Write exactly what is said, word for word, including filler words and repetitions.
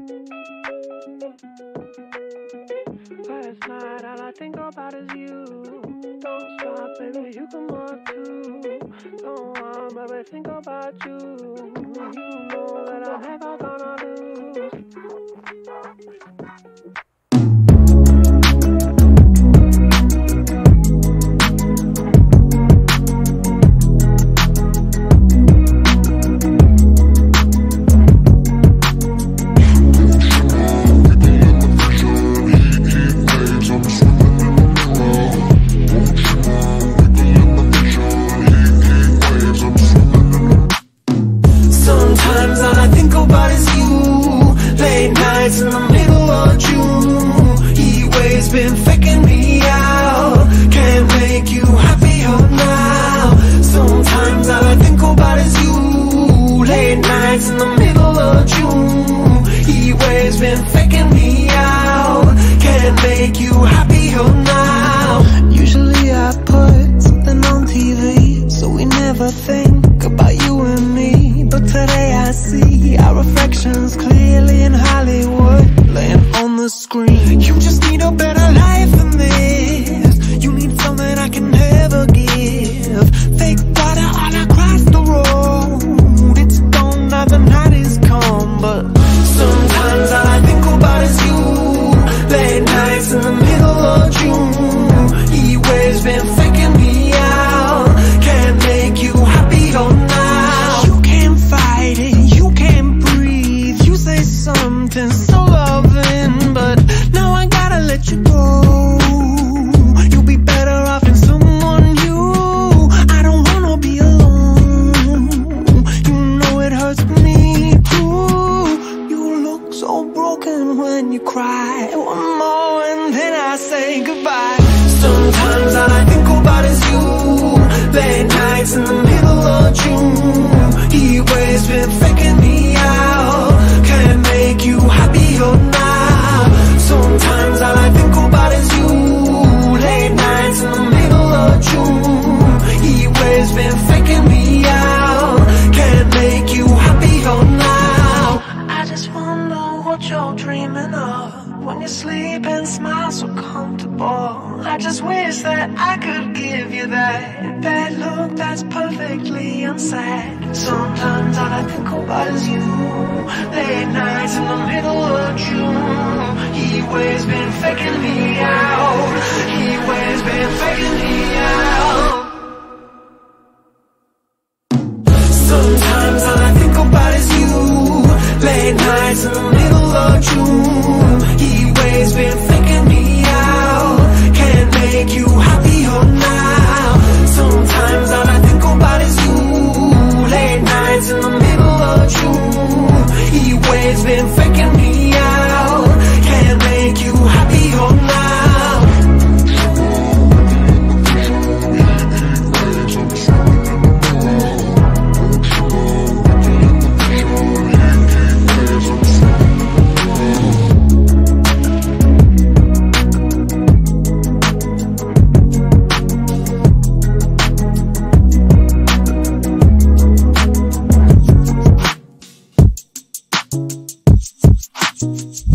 Last night all I think about is you. Don't stop, baby, you come up too. Don't want, baby, think about you. You know that I'm never gonna lose. Sometimes all I think about is you. Late nights in the middle of June. Heat waves been faking me out. Can't make you happier now. Sometimes all I think about is you. Late nights in the middle of June. Heat waves been faking me out. Can't make you happier now. Usually I put something on T V, so we never think about you and me. But today I see our reflections clearly in Hollywood, laying on the screen. You just need a better life than this. You need something I can never give. Fake water all across the road. It's gone now, the night is come. But sometimes all I think about is you. Late nights in the middle of June. Heat waves been faking me out. Can't make you happier now. You can't fight it, you can't breathe. You say something so loving, but now I gotta let you go. You'll be better off in someone new. I don't wanna be alone. You know it hurts me too. You look so broken when you cry. One more and then I say goodbye. Sometimes all I think about is you. Late nights in the middle of June. Heat waves been faking me out. Can't make you happier now. Sometimes all I think about is you. Late nights in the middle of June. Heat waves been faking me out. Can't make you happier now. I just wonder what you're dreaming of when you sleep and smile so comfortable. I just wish that I could give you that that look that's perfectly unsaid. Sometimes all I think about is you. Late nights in the middle of June. Heat waves been faking me out. Heat waves been faking me out. Sometimes all I think about is you. Late nights in the middle of June. Heat waves been faking me out. Can't make you happier now. Sometimes all I think about is you. Late nights in the middle of June. Heat waves been faking me out. Can't make you happier now. We'll be right back.